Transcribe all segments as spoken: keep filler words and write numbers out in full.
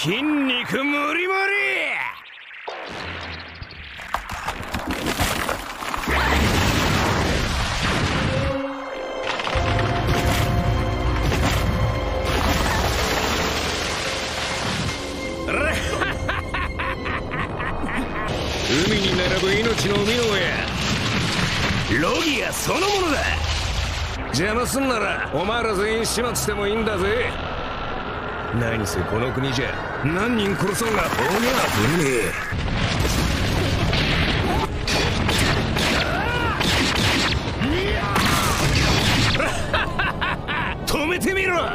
筋肉ムリムリ。海に並ぶ命の海の親ロギアそのものだ。邪魔すんならお前ら全員始末してもいいんだぜ。何せこの国じゃ何人殺そうが法には触れねえ。止めてみろ。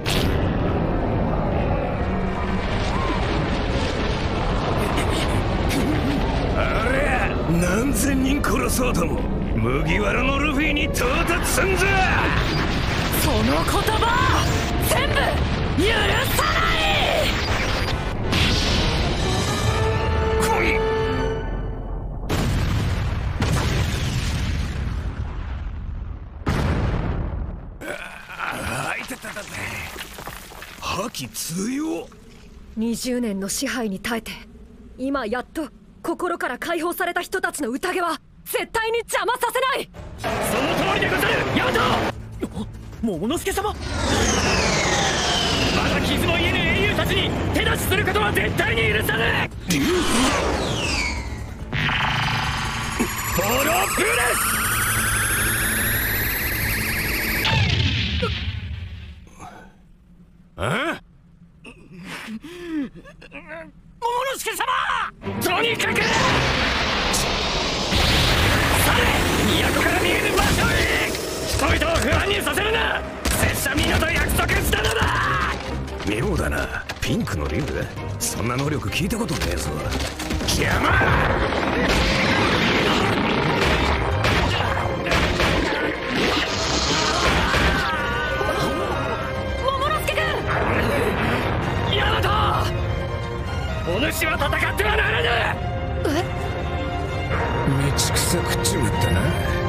ありゃ何千人殺そうとも麦わらのルフィに到達すんぞ。 その言葉全部許さない。 来い。ああ、いてたたた。覇気強っ。 にじゅうねんの支配に耐えて今やっと心から解放された人たちの宴は絶対に邪魔させない。 その通りでござる。ヤマト。桃之助様。まだ傷の癒えぬ英雄たちに手出しすることは絶対に許さぬ。ボロブレス。 あ？ 桃之助様。とにかくされ都から見えぬ場所へ。人々を不安にさせるな。拙者皆と約束したのだ。 妙だな。ピンクの竜？そんな能力聞いたことねえぞ。邪魔。 桃之助君。 ヤマト、お主は戦ってはならぬ。 え？ 道草食っちまったな。